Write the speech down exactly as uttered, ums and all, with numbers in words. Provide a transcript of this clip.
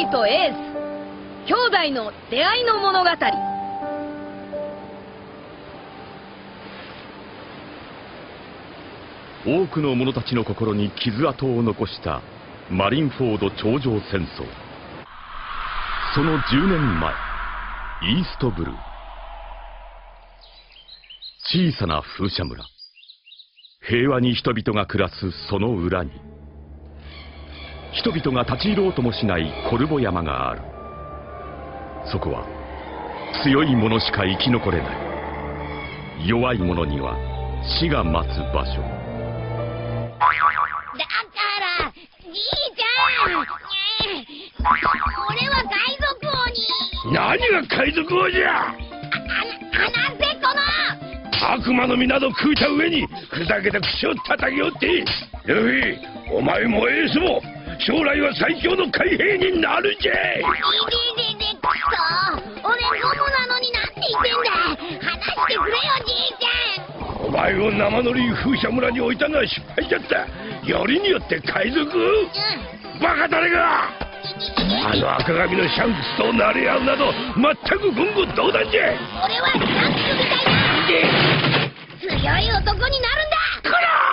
ーとエース兄弟の出会いの物語。 多くの者たちの心に傷跡を残したマリンフォード頂上戦争。そのじゅうねんまえ、イーストブルー。小さな風車村。平和に人々が暮らすその裏に、人々が立ち入ろうともしないコルボ山がある。そこは強い者しか生き残れない。弱い者には死が待つ場所。 だからじいちゃん、俺は海賊王に。 何が海賊王じゃ。 あ、あなぜこの悪魔の実など食うた上にふざけた口を叩きおって。ルフィ、お前もエースも将来は最強の海兵になるじゃ。いでででくそ、俺ゴムなのになんて言ってんだ。話してくれよじいちゃん。 お前を生乗り風車村に置いたのは失敗じゃった。よりによって海賊、うん、バカ誰が。あの赤髪のシャンクスとなれ合うなど全く言語道断じゃ。 俺はシャンクスみたいな強い男になるんだ。こら